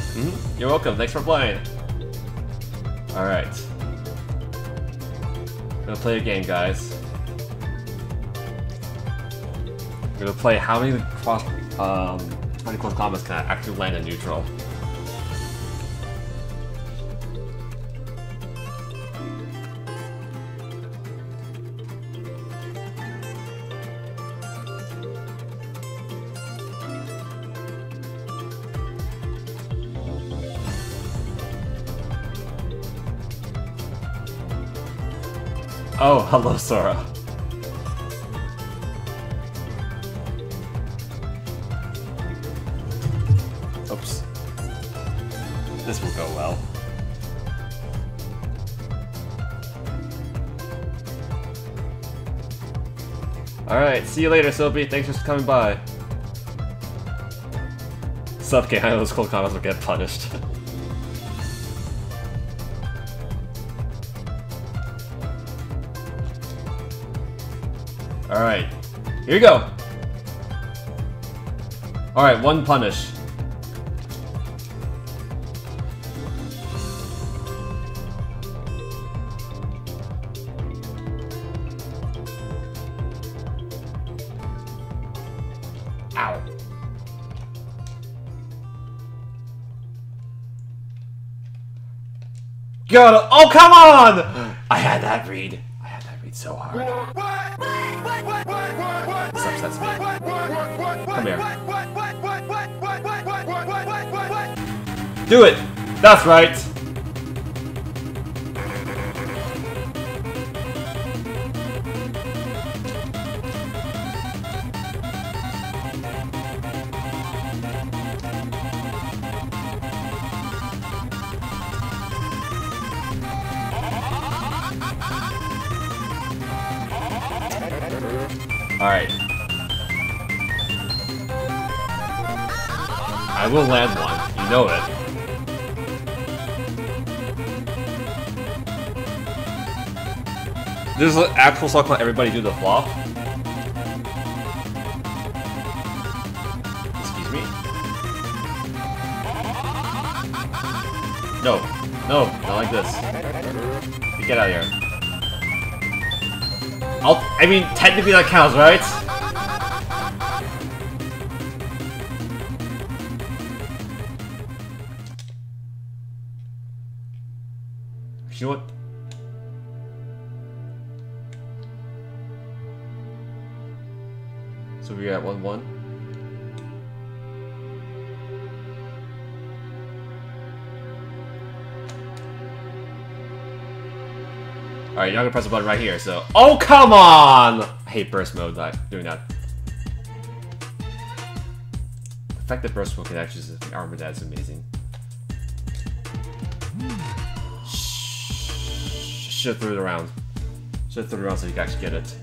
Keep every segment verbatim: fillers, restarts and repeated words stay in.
Mm-hmm. You're welcome. Thanks for playing. All right. We're gonna play a game, guys. We're gonna play how many cross, um, how many close combats can I actually land in neutral. Oh, hello, Sora. Oops. This will go well. Alright, see you later, Sophie. Thanks for coming by. Sup, game. I know those cold comments will get punished. Alright, here you go! Alright, one punish. Ow. Got it! Oh, come on! I had that read. I had that read so hard. This upsets me. Come here. Do it! That's right! Alright. I will land one, you know it. This is an actual song let everybody do the flop. Excuse me? No, no, not like this. Get out of here. I'll, I mean, technically that counts, right? You know what? So we're at one one. Alright, you're not gonna press the button right here, so... Oh, come on! I hate burst mode, like, doing that. The fact that burst mode can actually just armor that is amazing. Should have threw it around. Should have threw it around so you can actually get it.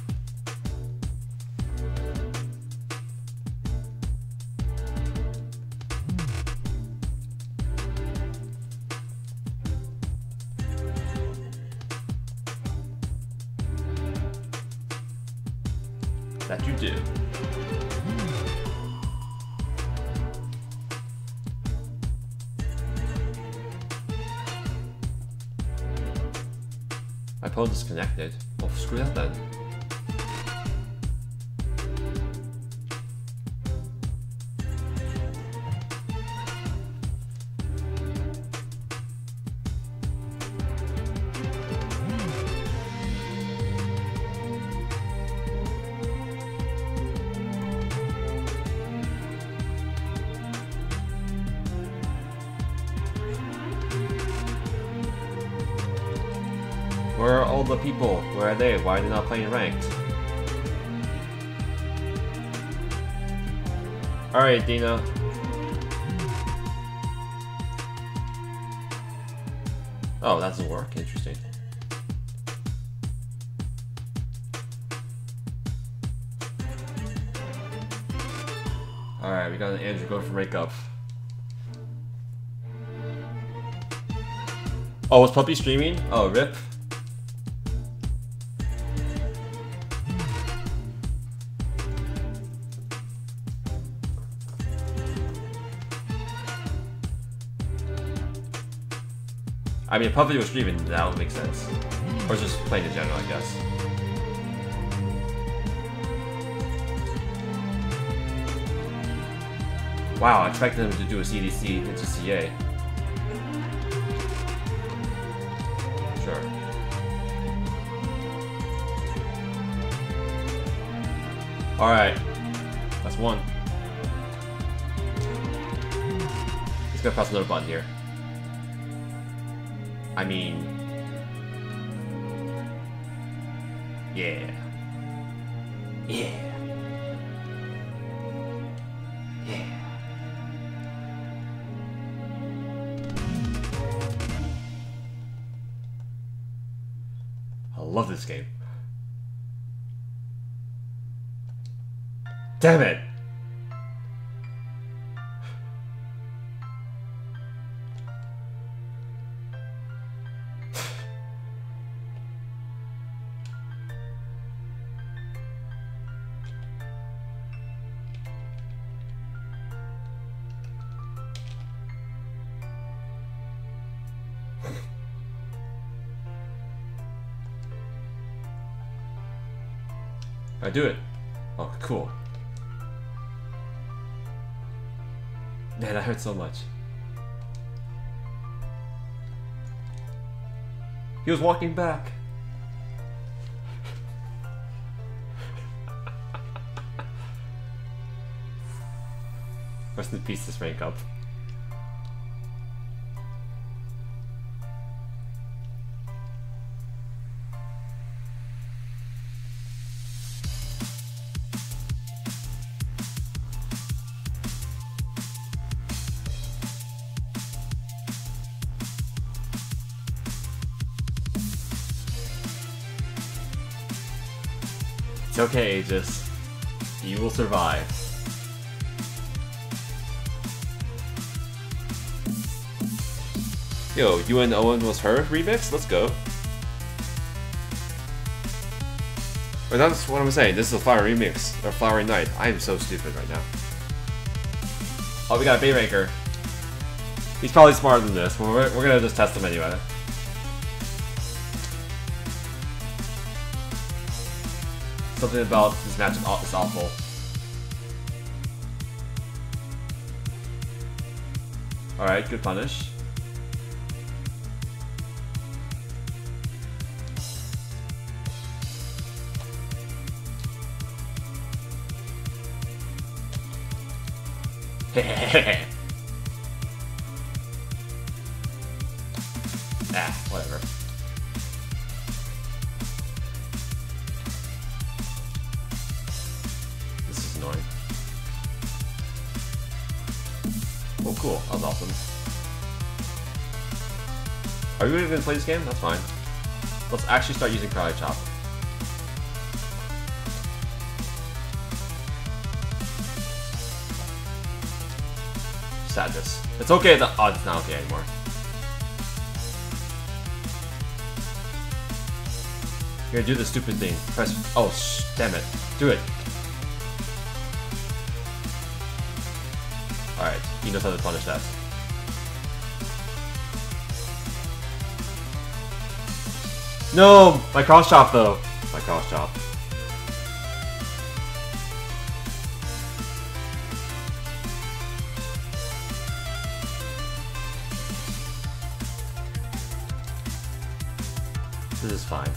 That you do. My opponent is connected. Well, screw that then. Where are all the people? Where are they? Why are they not playing ranked? Alright, Dina. Oh, that doesn't work. Interesting. Alright, we got an Andrew going for makeup. Oh, was Puppy streaming? Oh, rip. I mean, Puppet was streaming, that would make sense. Or just playing in general, I guess. Wow, I expected them to do a C D C into C A. Sure. Alright. That's one. Let's go press another button here. I mean... Yeah. Yeah. Yeah. I love this game. Damn it! I do it. Oh, cool. Man, that hurt so much. He was walking back. Rest in peace, this rank up. It's okay, Aegis. You will survive. Yo, You and Owen Was Her remix? Let's go. Or that's what I'm saying. This is a Flower remix. Or Flowery Night. I am so stupid right now. Oh, we got a Baymaker. He's probably smarter than this, but we're, we're gonna just test him anyway. Something about this match is awful. Alright, good punish. Hehehe. Ah, whatever. This is annoying. Oh, cool. That was awesome. Are we really going to play this game? That's fine. Let's actually start using Karate Chop. Sadness. It's okay that- oh, it's not okay anymore. You're gonna do the stupid thing. Press- oh, sh damn it. Do it. Alright, he knows how to punish that. No! My cross chop though. My cross chop. This is fine.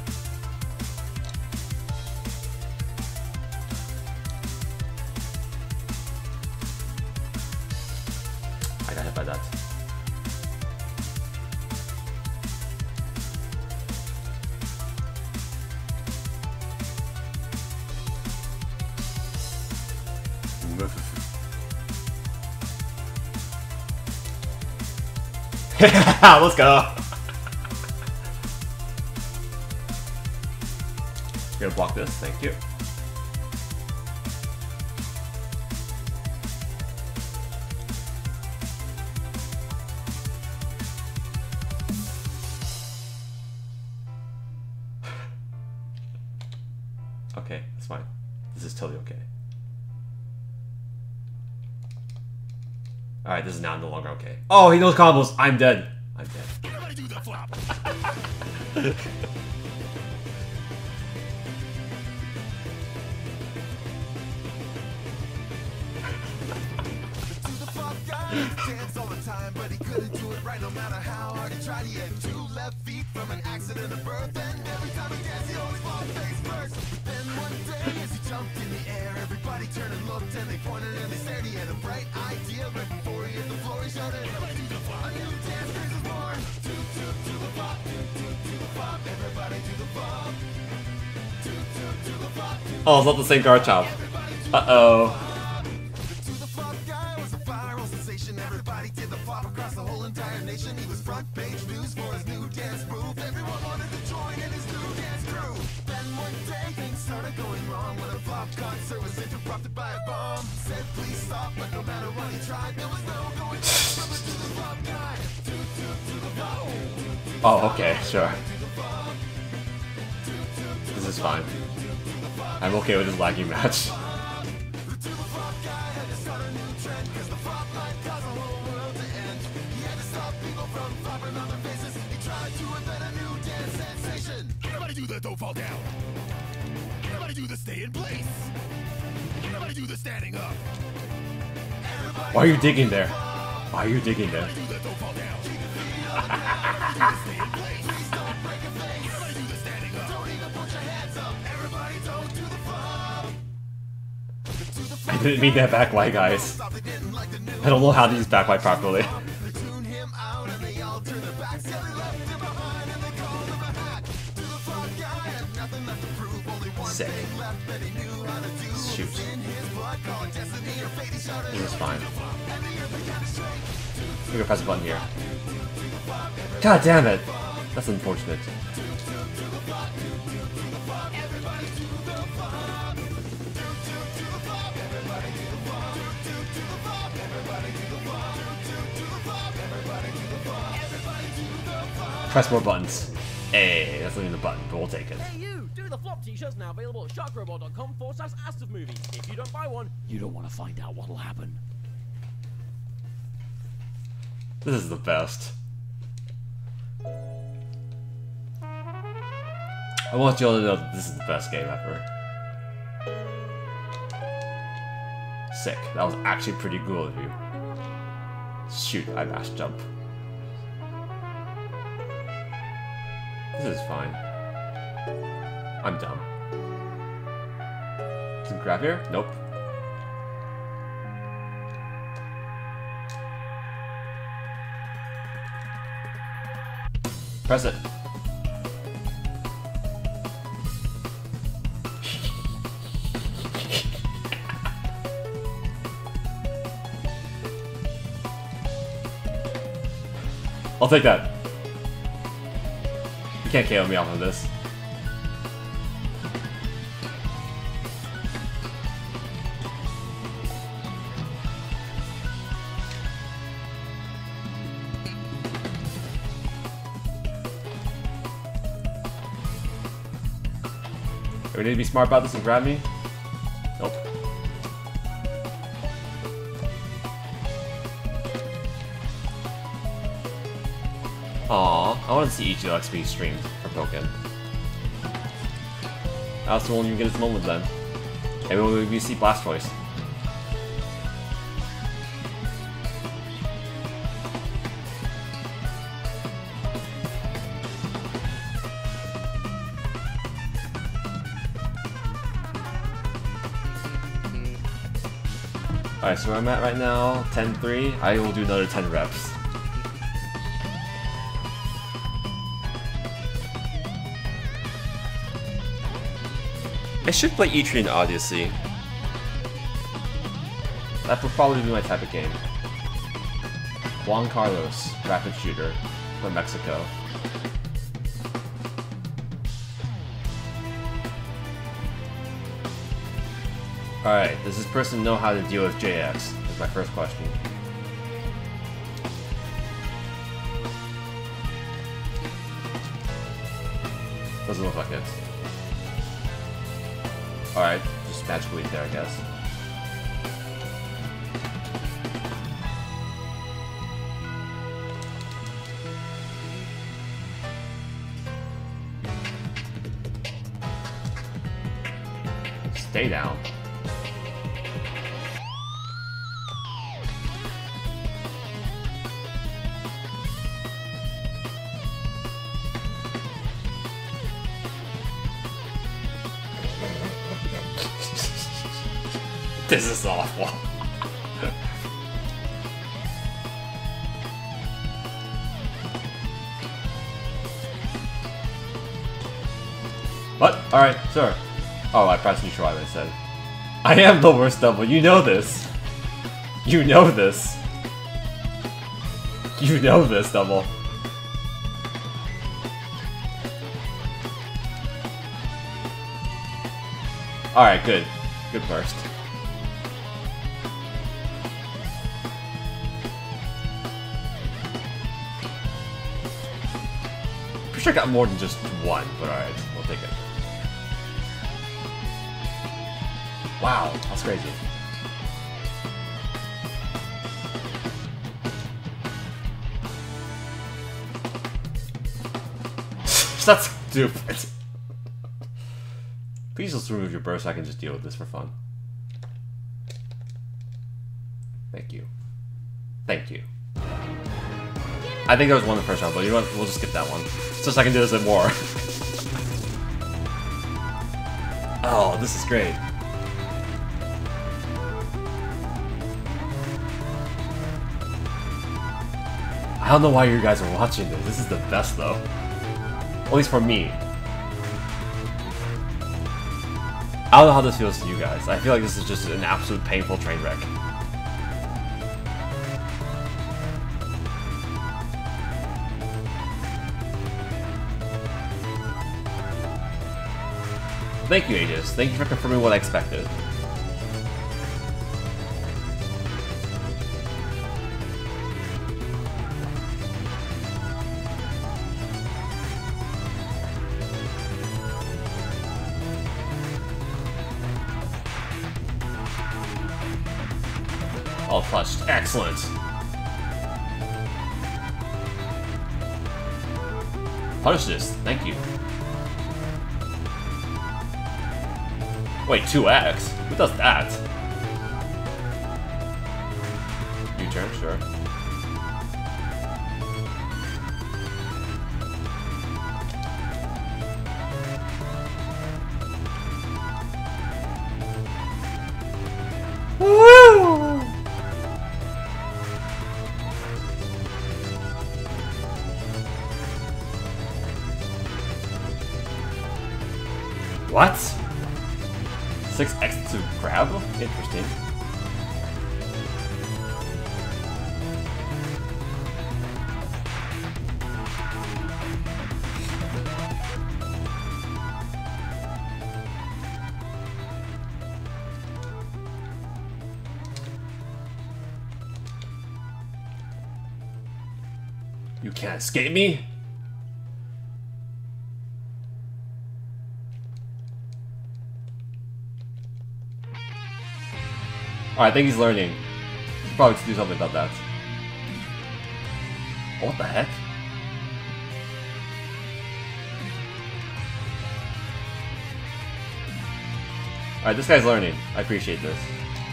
I got hit by that. Let's go. You're gonna block this, thank you. Okay, that's fine. This is totally okay. Alright, this is now no longer okay. Oh, he knows combos. I'm dead. I'm dead. flop. Dance all the time, but he couldn't do it right no matter how hard he tried. He had two left feet from an accident of birth, and every time he danced, he always falls face first. Then one day, as he jumped in the air, everybody turned and looked, and they pointed and they stared. He had a bright idea, right before he hit the floor, he shouted, "Everybody do the flop! A new dance craze is born! Toot toot to the flop, toot toot to the flop, everybody do the flop! Toot toot to the flop." Oh, it's not the same guard chop. Uh oh. Everybody did the flop across the whole entire nation. He was front page news for his new dance move. Everyone wanted to join in his new dance crew. Then one day things started going wrong when a flop concert was interrupted by a bomb. Said please stop, but no matter what he tried, there was no going back from the to the flop guy. Toot toot to the flop. Oh, okay, sure. This is fine. I'm okay with this laggy match. Everybody do the don't fall down. Everybody do the stay in place. Everybody do the standing up. Everybody Why are you digging there? Why are you digging there? do the don't fall down. Everybody do the stay in place. Please don't break a face. Everybody do the standing up. Don't even put your hands up. Everybody don't do the flop. I didn't mean that backlight, guys. I don't know how to use backlight properly. They tune him out and they all turn their backs. Yeah, they left him behind and they called him a hack. To the flop guy had nothing left to prove. Only one Sick. thing left that he knew how to do. Shoot. Was in his blood, call it destiny or fate. He shouted, This is fine. and the earth began to shake. We can press a button here. God damn it! That's unfortunate. Press more buttons. Hey, that's not even a button, but we'll take it. Hey you! Do the flop t-shirts now available at sharkrobot dot com forward slash Astor movies. If you don't buy one, you don't want to find out what'll happen. This is the best. I want you all to know that this is the best game ever. Sick. That was actually pretty cool of you. Shoot, I mashed jump. This is fine. I'm dumb. Does it grab here? Nope. Press it. I'll take that. You can't K O me off of this. Do we need to be smart about this and grab me? Nope. Aww, I want to see each of X P streamed for Pokken. I also won't even get his moment then. Maybe we'll we see Blastoise. Alright, so where I'm at right now, ten three. I will do another ten reps. I should play Etrian Odyssey. That would probably be my type of game. Juan Carlos, rapid shooter from Mexico. Alright, does this person know how to deal with J X? That's my first question. Doesn't look like it. Alright, just magically there, I guess. Stay down. This is awful. What? Alright, sure. Oh, I pressed neutral, I said. I am the worst double, you know this. You know this. You know this, double. Alright, good. Good burst. Pretty sure I got more than just one, but alright, we'll take it. Wow, that's crazy. That's stupid. Please just remove your burst so I can just deal with this for fun. Thank you. Thank you. I think there was one in the first round, but you know what? We'll just skip that one. Just so I can do this in war. Oh, this is great. I don't know why you guys are watching this. This is the best, though. At least for me. I don't know how this feels to you guys. I feel like this is just an absolute painful train wreck. Thank you, Aegis. Thank you for confirming what I expected. All flushed. Excellent. Punish this. Thank you. Wait, two X? Who does that? U-turn, sure. Woo! What? six X to grab? Interesting. You can't escape me? Alright, I think he's learning. He's probably to do something about that. Oh, what the heck? Alright, this guy's learning. I appreciate this.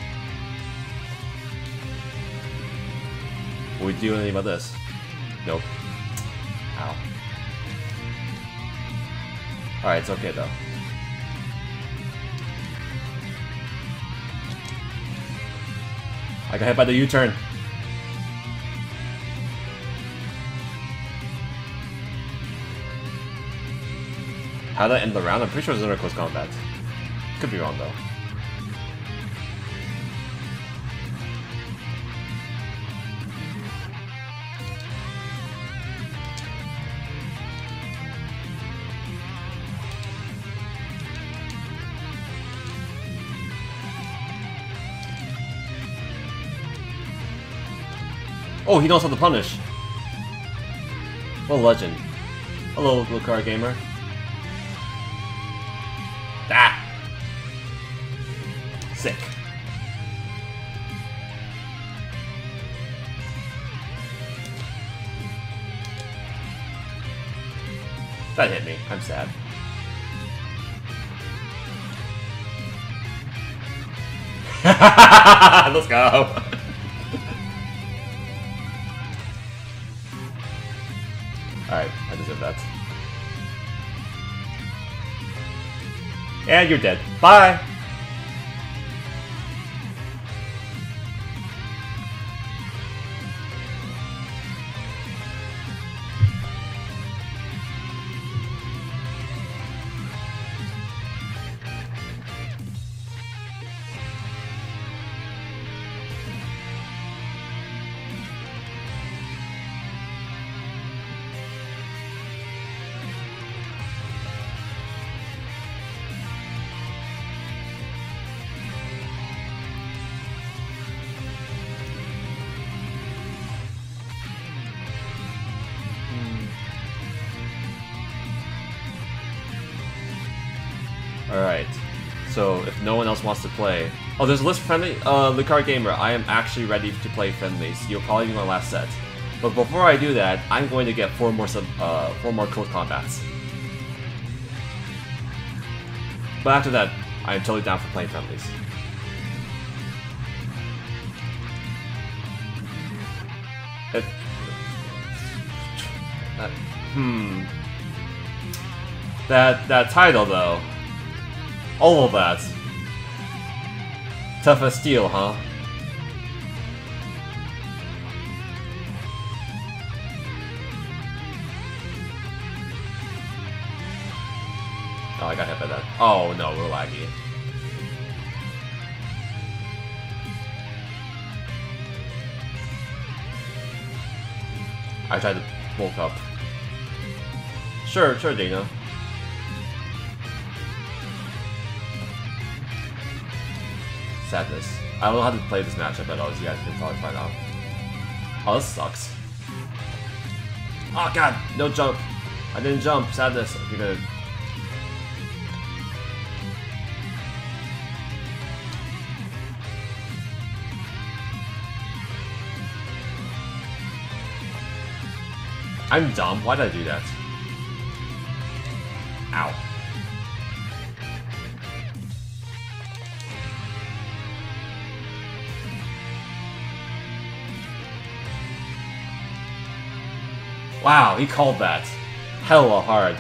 Will we do anything about this? Nope. Ow. Alright, it's okay though. I got hit by the U-turn. How did I end the round? I'm pretty sure it was another Clost Combats. Could be wrong though. Oh, he knows how to punish. What a legend. Hello, Lucar Gamer. Ah! Sick. That hit me. I'm sad. Let's go. Alright, I deserve that. And you're dead. Bye! Alright, so if no one else wants to play... Oh, there's a list of friendly... Uh, Lucar Gamer, I am actually ready to play friendlies. You'll probably be my last set. But before I do that, I'm going to get four more sub, uh, four more Clost Combats. But after that, I am totally down for playing friendlies. It, that, hmm... That, that title, though. All of that. Tough as steel, huh? Oh, I got hit by that. Oh no, we're laggy. I tried to bulk up. Sure, sure, Dana. Sadness. I don't know how to play this matchup at all, as you guys can probably find out. Oh, this sucks. Oh god, no jump. I didn't jump. Sadness. You're gonna... I'm dumb. Why did I do that? Ow. Wow, he called that. Hella hard.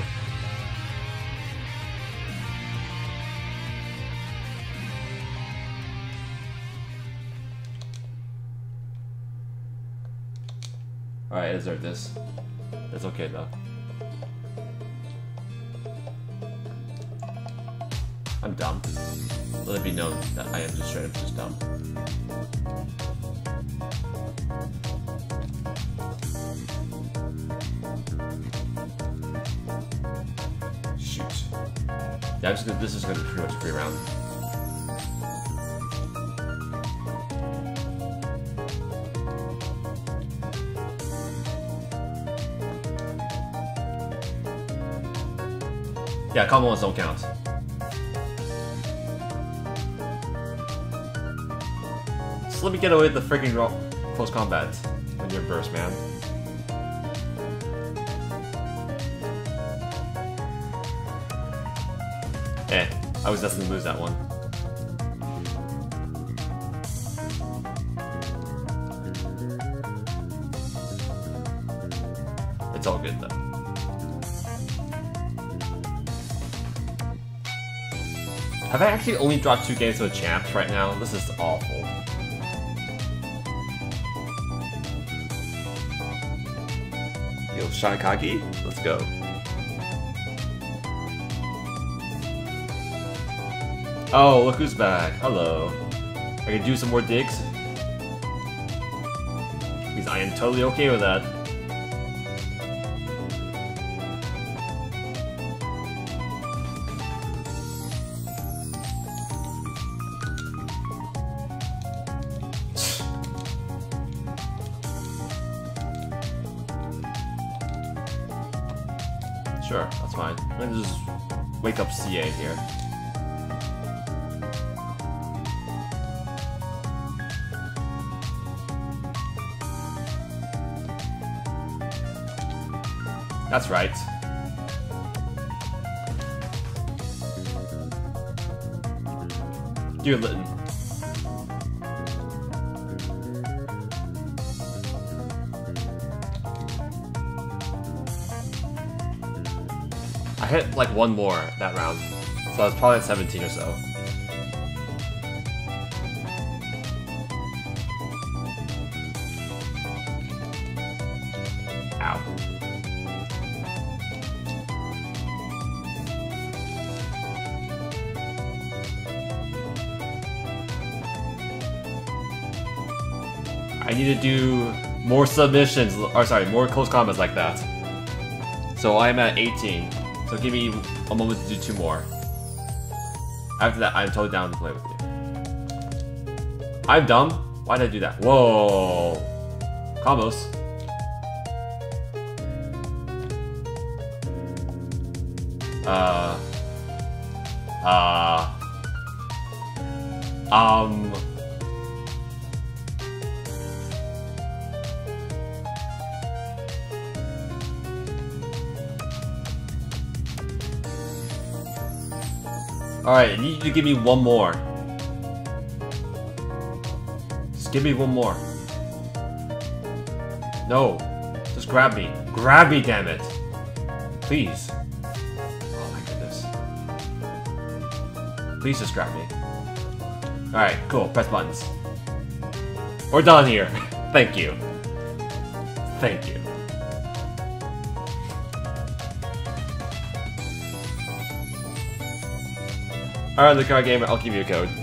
Alright, I deserve this. That's okay though. I'm dumb. Let it be known that I am just straight up just dumb. Shoot. Yeah, I'm just gonna, this is gonna be pretty much a free round. Yeah, combo ones don't count. Just let me get away with the freaking close combat when you're burst, man. Eh, I was destined to lose that one. It's all good though. Have I actually only dropped two games to the champs right now? This is awful. Yo, Shaikagi, let's go. Oh, look who's back. Hello. I can do some more digs? Because I am totally okay with that. Sure, that's fine. I'm gonna just wake up C A here. That's right. Dear Litton. hit like one more that round. So it's probably at seventeen or so. Ow. I need to do more submissions, or sorry, more close combats like that. So I'm at eighteen. So give me a moment to do two more. After that, I'm totally down to play with you. I'm dumb? Why did I do that? Whoa. Combos. Uh. Uh. Um. Alright, I need you to give me one more. Just give me one more. No. Just grab me. Grab me, damn it. Please. Oh my goodness. Please just grab me. Alright, cool. Press buttons. We're done here. Thank you. Thank you. Alright, the card game, I'll give you a code.